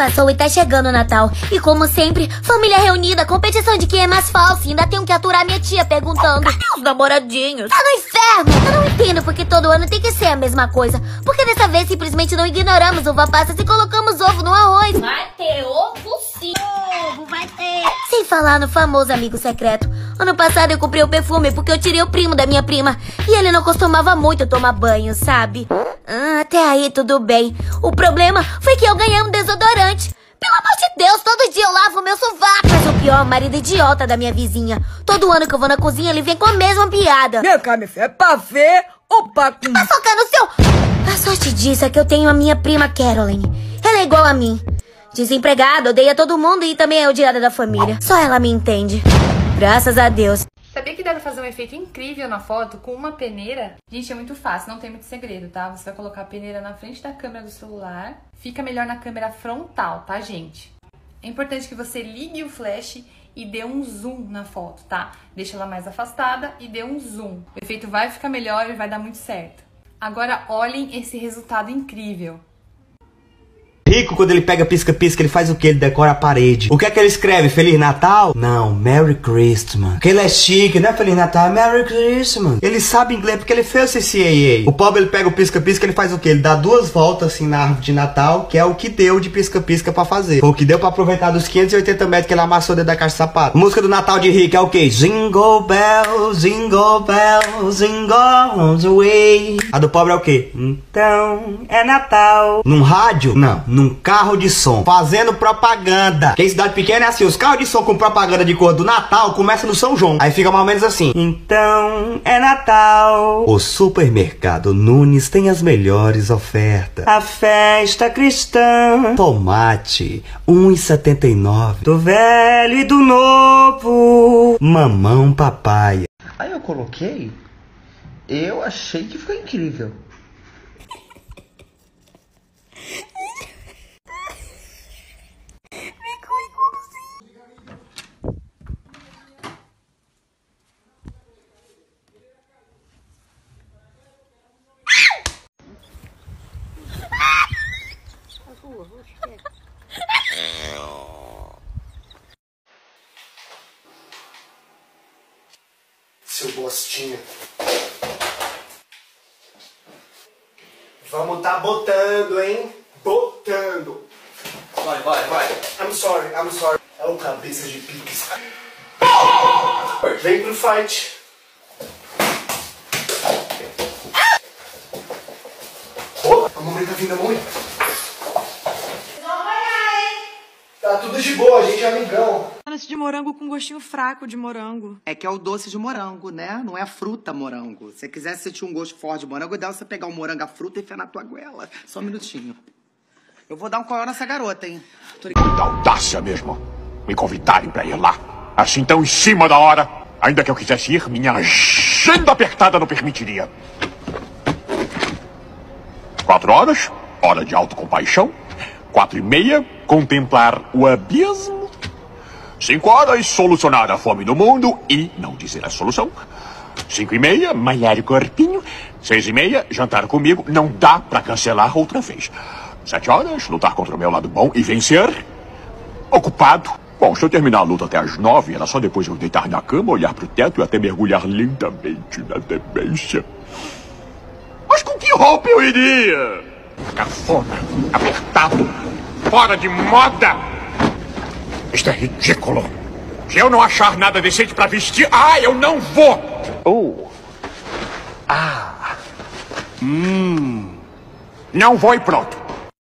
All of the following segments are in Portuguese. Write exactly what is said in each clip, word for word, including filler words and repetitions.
passou e tá chegando o Natal. E como sempre, família reunida, competição de quem é mais falso. E ainda tenho que aturar minha tia perguntando: cadê os namoradinhos? Tá no inferno! Eu não entendo porque todo ano tem que ser a mesma coisa. Porque dessa vez simplesmente não ignoramos uva passa e colocamos ovo no arroz. Vai ter ovo sim! Ovo vai ter! Sem falar no famoso amigo secreto. Ano passado eu comprei o perfume porque eu tirei o primo da minha prima. E ele não costumava muito tomar banho, sabe? Ah, até aí tudo bem. O problema foi que eu ganhei um desodorante. Pelo amor de Deus, todo dia eu lavo meu sovaco. Mas o pior, marido idiota da minha vizinha. Todo ano que eu vou na cozinha, ele vem com a mesma piada. Meu cara, meu filho, é pra ver ou pra comer? Vai focar no seu... A sorte disso é que eu tenho a minha prima Caroline. Ela é igual a mim. Desempregada, odeia todo mundo e também é odiada da família. Só ela me entende. Graças a Deus. Sabia que dá pra fazer um efeito incrível na foto com uma peneira? Gente, é muito fácil, não tem muito segredo, tá? Você vai colocar a peneira na frente da câmera do celular. Fica melhor na câmera frontal, tá, gente? É importante que você ligue o flash e dê um zoom na foto, tá? Deixa ela mais afastada e dê um zoom. O efeito vai ficar melhor e vai dar muito certo. Agora olhem esse resultado incrível. Rico, quando ele pega pisca-pisca, ele faz o que? Ele decora a parede. O que é que ele escreve? Feliz Natal? Não, Merry Christmas. Porque ele é chique, não é Feliz Natal, é Merry Christmas. Ele sabe inglês porque ele fez o C C A A. O pobre, ele pega o pisca-pisca, ele faz o que? Ele dá duas voltas assim na árvore de Natal, que é o que deu de pisca-pisca pra fazer. Foi o que deu pra aproveitar dos quinhentos e oitenta metros que ele amassou dentro da caixa de sapato. Música do Natal de Rico é o que? Jingle bells, jingle bells, jingle all the way. A do pobre é o que? Então é Natal. Num rádio? Não. Num carro de som, fazendo propaganda. Que em cidade pequena é assim, os carros de som com propaganda de cor do Natal começam no São João. Aí fica mais ou menos assim: então é Natal. O supermercado Nunes tem as melhores ofertas. A festa cristã. Tomate, um real e setenta e nove. Do velho e do novo. Mamão papai. Aí eu coloquei. Eu achei que ficou incrível. Seu bostinha. Vamos tá botando, hein? Botando. Vai, vai, vai. I'm sorry, I'm sorry. É o cabeça de piques. Vem pro fight. Oh, a mamãe tá vindo, a mamãe. Tá tudo de boa, a gente é amigão. Doce de morango com gostinho fraco de morango. É que é o doce de morango, né? Não é a fruta morango. Se você quiser sentir um gosto forte de morango, dá você pegar o morango, a fruta e enfiar na tua goela. Só um minutinho. Eu vou dar um coió nessa garota, hein? Tô ligado. Muita audácia mesmo. Me convidarem pra ir lá. Assim tão em cima da hora. Ainda que eu quisesse ir, minha agenda apertada não permitiria. Quatro horas, hora de autocompaixão. Quatro e meia, contemplar o abismo. Cinco horas, solucionar a fome do mundo e não dizer a solução. Cinco e meia, malhar o corpinho. Seis e meia, jantar comigo. Não dá pra cancelar outra vez. Sete horas, lutar contra o meu lado bom e vencer. Ocupado. Bom, se eu terminar a luta até as nove, era só depois eu deitar na cama, olhar pro teto e até mergulhar lindamente na demência. Mas com que roupa eu iria? Cafona, apertado, fora de moda. Isto é ridículo. Se eu não achar nada decente pra vestir, ah, eu não vou. Oh. Ah. Hum. Não vou e pronto.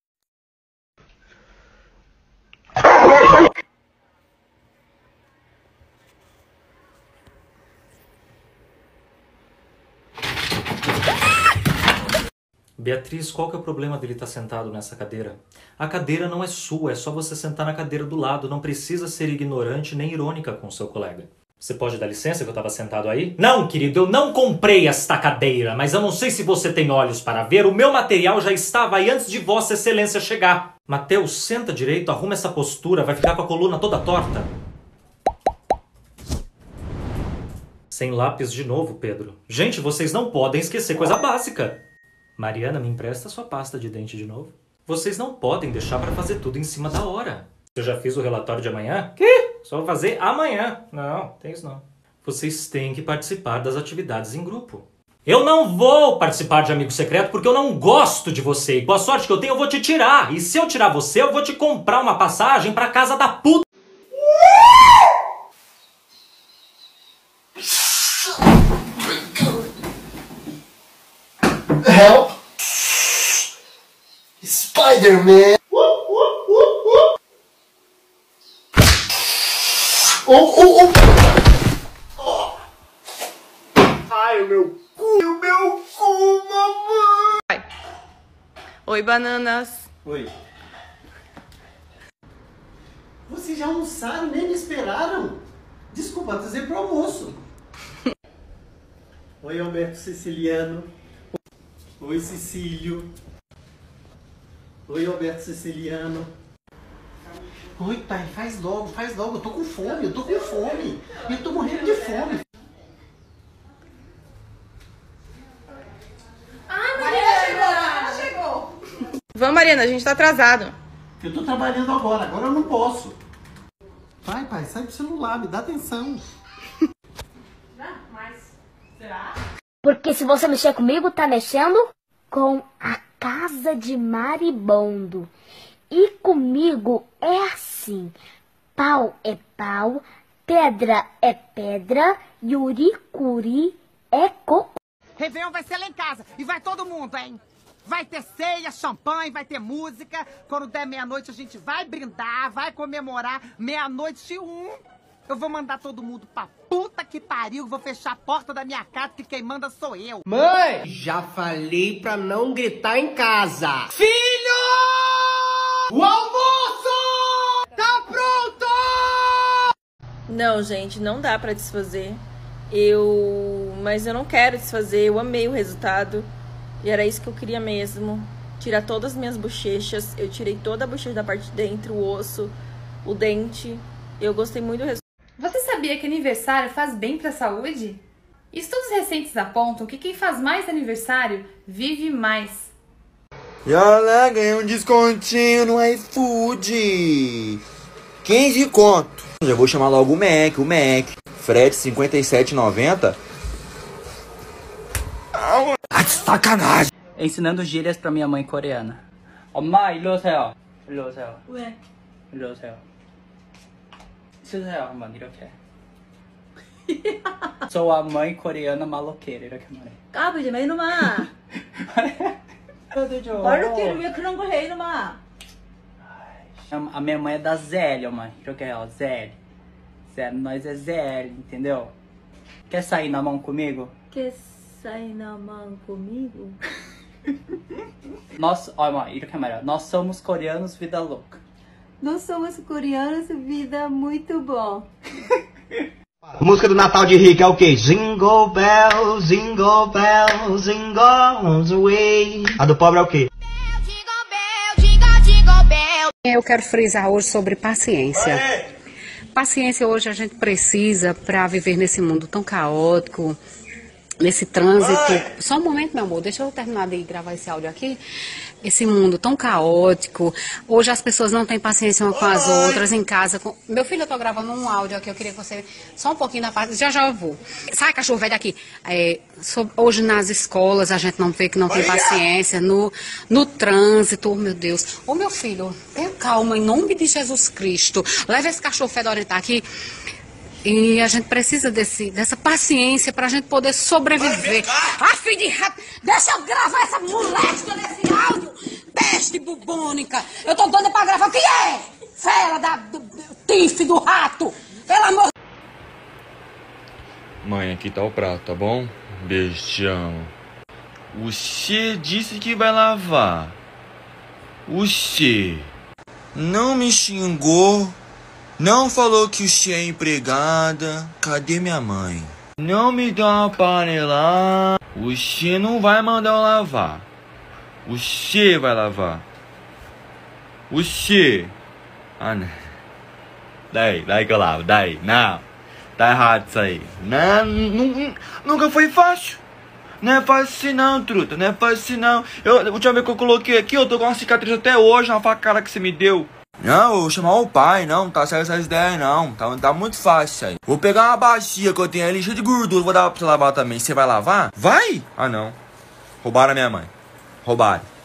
Beatriz, qual que é o problema dele estar sentado nessa cadeira? A cadeira não é sua, é só você sentar na cadeira do lado. Não precisa ser ignorante nem irônica com o seu colega. Você pode dar licença que eu estava sentado aí? Não, querido, eu não comprei esta cadeira, mas eu não sei se você tem olhos para ver. O meu material já estava aí antes de Vossa Excelência chegar. Mateus, senta direito, arruma essa postura, vai ficar com a coluna toda torta. Sem lápis de novo, Pedro. Gente, vocês não podem esquecer coisa básica. Mariana, me empresta sua pasta de dente de novo? Vocês não podem deixar para fazer tudo em cima da hora. Eu já fiz o relatório de amanhã? Que? Só vou fazer amanhã. Não, tem isso não. Vocês têm que participar das atividades em grupo. Eu não vou participar de amigo secreto porque eu não gosto de você. E com a sorte que eu tenho, eu vou te tirar. E se eu tirar você, eu vou te comprar uma passagem pra casa da puta. Help! Spider-Man! Oh, oh, oh! Ai, o meu cu! O meu cu, mamãe! Oi, bananas. Oi. Vocês já almoçaram, nem me esperaram? Desculpa, trazer pro almoço. Oi, Alberto Siciliano. Oi, Cecílio. Oi, Alberto Siciliano. Oi, pai, faz logo, faz logo. Eu tô com fome, eu tô com fome. Eu tô morrendo de fome. Ai, Mariana chegou! Mariana chegou! Vamos, Mariana, a gente tá atrasado. Eu tô trabalhando agora, agora eu não posso. Vai, pai, sai do celular, me dá atenção. Não, mas... será? Porque se você mexer comigo, tá mexendo com a casa de Maribondo. E comigo é assim. Pau é pau, pedra é pedra, yuricuri é cocô. Réveillon vai ser lá em casa. E vai todo mundo, hein? Vai ter ceia, champanhe, vai ter música. Quando der meia-noite a gente vai brindar, vai comemorar. Meia-noite e um. Eu vou mandar todo mundo pra puta que pariu. Vou fechar a porta da minha casa que quem manda sou eu. Mãe, já falei pra não gritar em casa. Filho! O almoço! Tá pronto! Não, gente, não dá pra desfazer. Eu... Mas eu não quero desfazer. Eu amei o resultado. E era isso que eu queria mesmo. Tirar todas as minhas bochechas. Eu tirei toda a bochecha da parte de dentro, o osso, o dente. Eu gostei muito do resultado. Você sabia que aniversário faz bem para a saúde? Estudos recentes apontam que quem faz mais aniversário vive mais. E olha, ganhei um descontinho no iFood. quinze conto. Já vou chamar logo o Mac, o Mac. Frete cinquenta e sete reais e noventa centavos. Ah, que sacanagem. Ensinando gírias pra minha mãe coreana. 엄마, 일로 오세요. 일로 오세요. 왜? 일로 오세요. 쓰세요, 한번 이렇게. Sou a mãe coreana maloqueira, 이렇게 말해. 까불지 마, 이놈아. 말로끼를 왜 그런 걸 해, 이놈아. A minha mãe é da Zélia, mãe. 이렇게 해요, Zélia. Zélia, nós é Zélia, entendeu? Quer sair na mão comigo? Quer sair na mão comigo? Nós, ó, mãe, 이렇게 말해요. Nós somos coreanos vida louca. Nós somos coreanos, vida muito bom. A música do Natal de Rick é o quê? Jingle bells, jingle bells, jingle all the way. A do pobre é o quê? Eu quero frisar hoje sobre paciência. Paciência hoje a gente precisa para viver nesse mundo tão caótico, nesse trânsito. Só um momento, meu amor, deixa eu terminar de gravar esse áudio aqui. Esse mundo tão caótico. Hoje as pessoas não têm paciência umas com as outras em casa. Com... Meu filho, eu tô gravando um áudio aqui, eu queria que você... Só um pouquinho da parte... Já já eu vou. Sai, cachorro, velho, daqui. É, so... Hoje nas escolas a gente não vê que não tem paciência. No, no trânsito, oh meu Deus. Ô meu filho, tenha calma, em nome de Jesus Cristo. Leva esse cachorro fedorento aqui. E a gente precisa desse, dessa paciência pra gente poder sobreviver. Ah, filho de rato, deixa eu gravar essa moléstia desse áudio. Peste bubônica. Eu tô doida pra gravar. O que é? Fera da, do, do tife do rato. Pelo amor. Mãe, aqui tá o prato, tá bom? Beijão. O Xê disse que vai lavar. O Xê não me xingou. Não falou que o Xê é empregada. Cadê minha mãe? Não me dá uma panela. O Xê não vai mandar eu lavar. O Xê vai lavar. O Xê. Ah, não. Daí, daí que eu lavo. Daí, não. Tá errado isso aí. Não, nunca foi fácil. Não é fácil assim não, truta. Não é fácil assim não. Eu, a última vez que eu coloquei aqui, eu tô com uma cicatriz até hoje na facada que você me deu. Não, eu vou chamar o pai, não. Tá certo essas ideias, não. Tá, tá muito fácil isso aí. Vou pegar uma bacia que eu tenho ali cheia de gordura. Vou dar pra você lavar também. Você vai lavar? Vai? Ah, não. Roubaram a minha mãe. Roubaram.